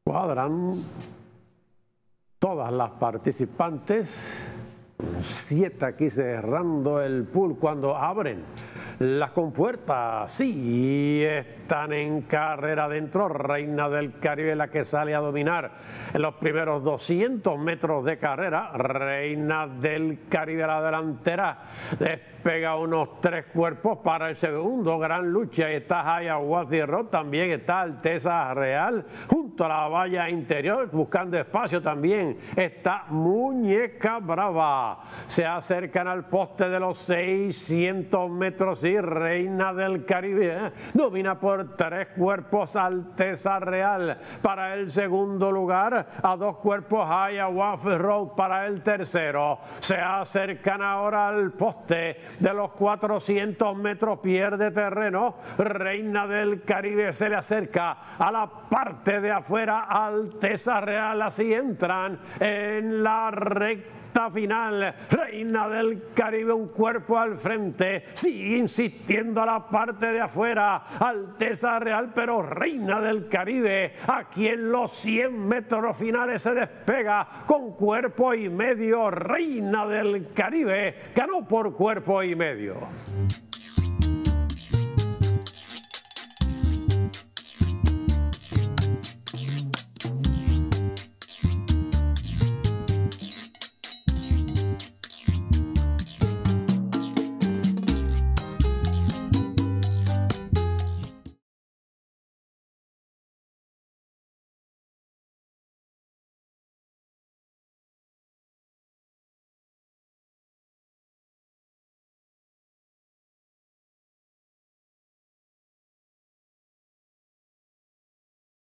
Cuadran todas las participantes. 7 aquí cerrando el pool cuando abren las compuertas. Sí, están en carrera adentro. Reina del Caribe, la que sale a dominar en los primeros 200 metros de carrera. Reina del Caribe, la delantera, despega unos 3 cuerpos para el segundo. Gran lucha. Ahí está Hiawassee Rock, también está Alteza Real junto a la valla interior buscando espacio. También está Muñeca Brava. Se acercan al poste de los 600 metros y Reina del Caribe domina por 3 cuerpos. Alteza Real para el segundo lugar, a 2 cuerpos Hiawassee Rock para el tercero. Se acercan ahora al poste de los 400 metros, pierde terreno. Reina del Caribe se le acerca a la parte de afuera. Alteza Real, así entran en la recta final. Reina del Caribe, un cuerpo al frente, sigue insistiendo a la parte de afuera. Alteza Real, pero Reina del Caribe aquí en los 100 metros finales se despega con cuerpo y medio. Reina del Caribe ganó por cuerpo y medio.